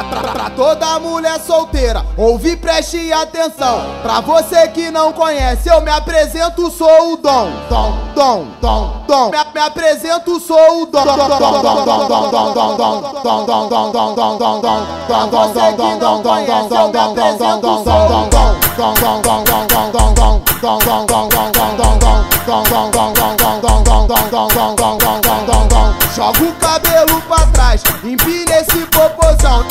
Pra toda mulher solteira, ouve, preste atenção. Pra você que não conhece, eu me apresento, sou o Dom. Me apresento, sou o Dom. Pra você que não conhece, eu me apresento, sou o Dom. Joga o cabelo pra trás, empina esse popozão.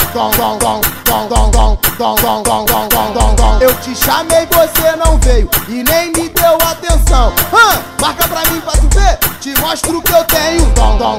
Eu te chamei, você não veio e nem me deu atenção. Marca pra mim pra tu ver, te mostro o que eu tenho.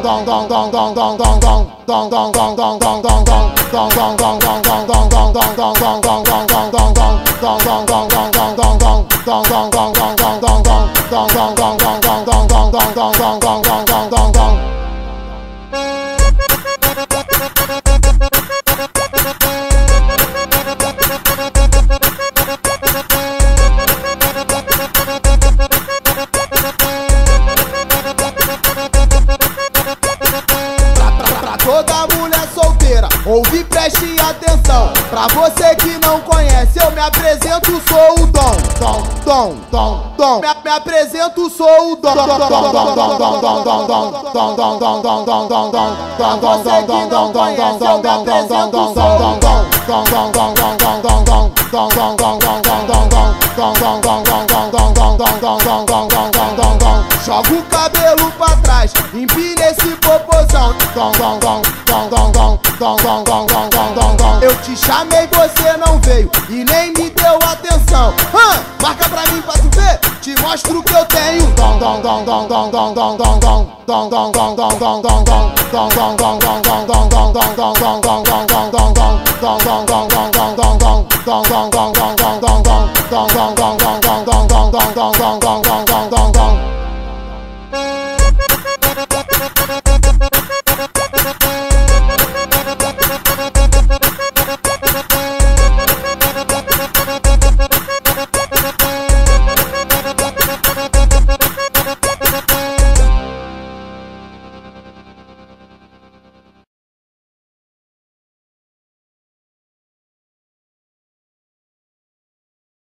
Toda mulher solteira, ouve, preste atenção. Pra você que não conhece, eu me apresento, sou o Dom. Me apresento, sou o Dom. Pra você que não conhece, eu me apresento, sou o Dom. Joga o cabelo pra trás, empina esse popozão. Eu te chamei, você não veio e nem me deu atenção. Marca pra mim pra tu ver, te mostro o que eu tenho.